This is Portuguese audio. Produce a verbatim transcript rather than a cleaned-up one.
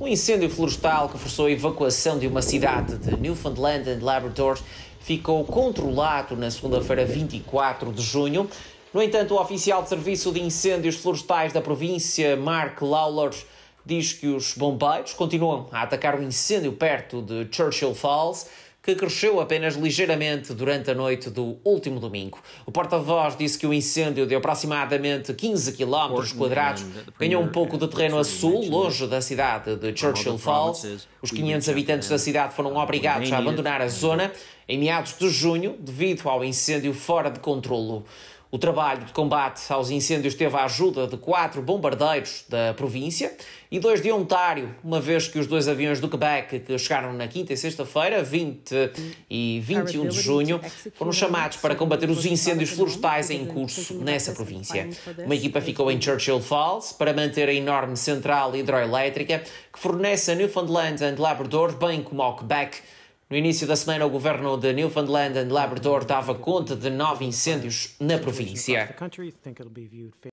Um incêndio florestal que forçou a evacuação de uma cidade de Newfoundland and Labrador ficou controlado na segunda-feira, vinte e quatro de junho. No entanto, o oficial de Serviço de Incêndios Florestais da província, Mark Lawler, diz que os bombeiros continuam a atacar o incêndio perto de Churchill Falls, que cresceu apenas ligeiramente durante a noite do último domingo. O porta-voz disse que o incêndio de aproximadamente quinze quilómetros quadrados ganhou um pouco de terreno a sul, longe da cidade de Churchill Falls. Os quinhentos habitantes da cidade foram obrigados a abandonar a zona em meados de junho, devido ao incêndio fora de controlo. O trabalho de combate aos incêndios teve a ajuda de quatro bombardeiros da província e dois de Ontário, uma vez que os dois aviões do Quebec, que chegaram na quinta e sexta-feira, vinte e vinte e um de junho, foram chamados para combater os incêndios florestais em curso nessa província. Uma equipa ficou em Churchill Falls para manter a enorme central hidroelétrica que fornece a Newfoundland and Labrador, bem como ao Quebec. No início da semana, o governo de Newfoundland and Labrador dava conta de nove incêndios na província.